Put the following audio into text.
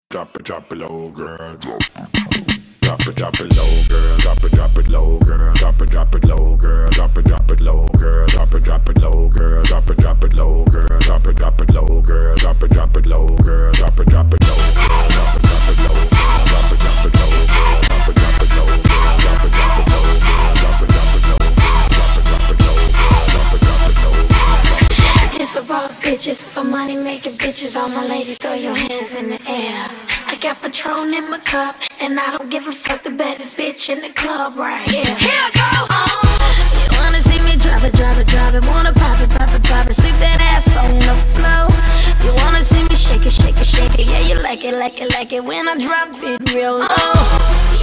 Drop it low, girl. Drop it low, girl. Drop it low, girl. Drop it low, girl. Drop it low, girl. Drop it low, girl. Drop it low, girl. Drop it low, girl. Drop it low, girl. Drop it low, girl. Drop it low, girl. Drop it low, girl. Drop it low, girl. Drop it low, girl. Drop it low, girl. Drop it low, girl. This for boss bitches, for money making bitches. All my ladies, throw your hands in the air. I got Patron in my cup, and I don't give a fuck, the baddest bitch in the club right here. Here I go! You wanna see me drop it, drop it, drop it. Wanna pop it, pop it, pop it. Sweep that ass on the floor. You wanna see me shake it, shake it, shake it. Yeah, you like it, like it, like it when I drop it real low.